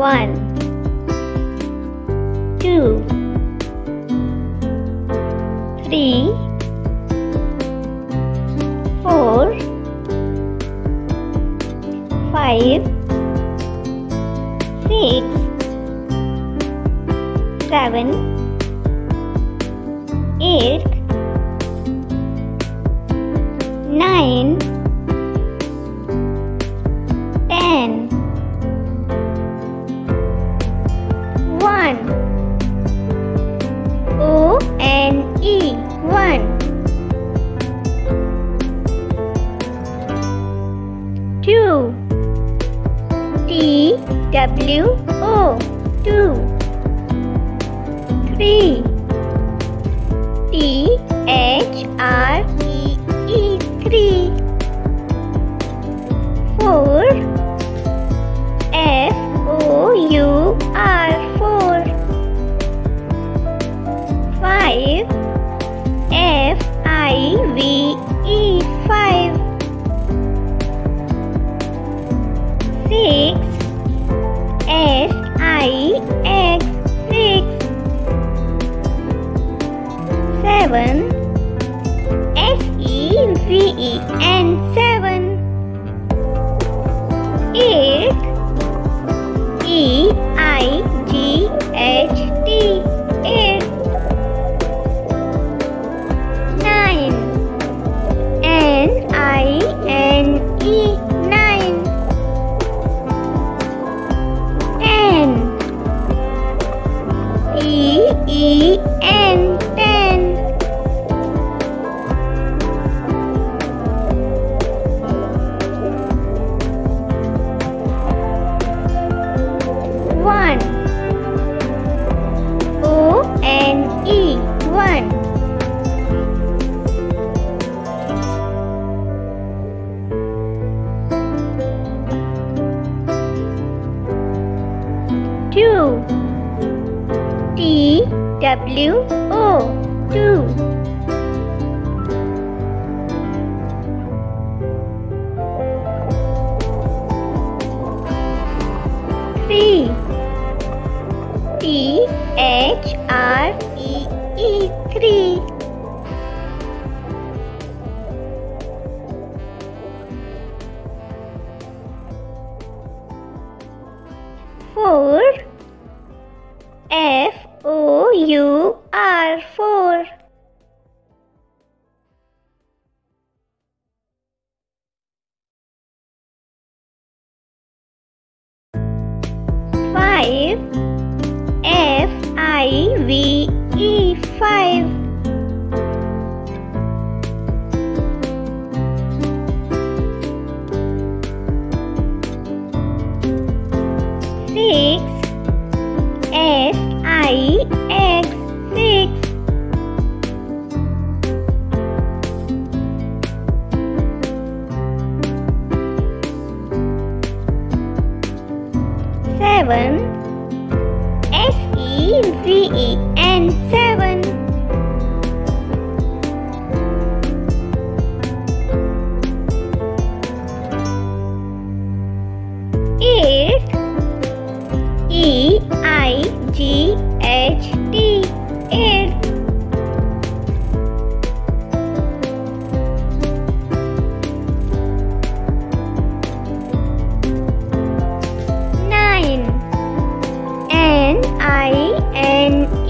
1 2 3 4 5 6 7 8 9 10 1 O-N-E 1 2 T-W-O 2 3 T-H-R-E-E 3 4 F-O-U-R 4 5 F-I-V-E 5 6 S-I-X 6 7 S-E-V-E-N 7 8 E-I-G-H-T 8 9 N-I-N-E 9 10 E-E-N 10 1 O-N-E 1 2 T-W-O 2 3 T-H-R-E-E 3 4 F-O-U-R 4 5 F-I-V-E 5 6 S-I-X 6 7 S-E-V-E-N 7 8 E-I-G-H-T 8 9 N-I-N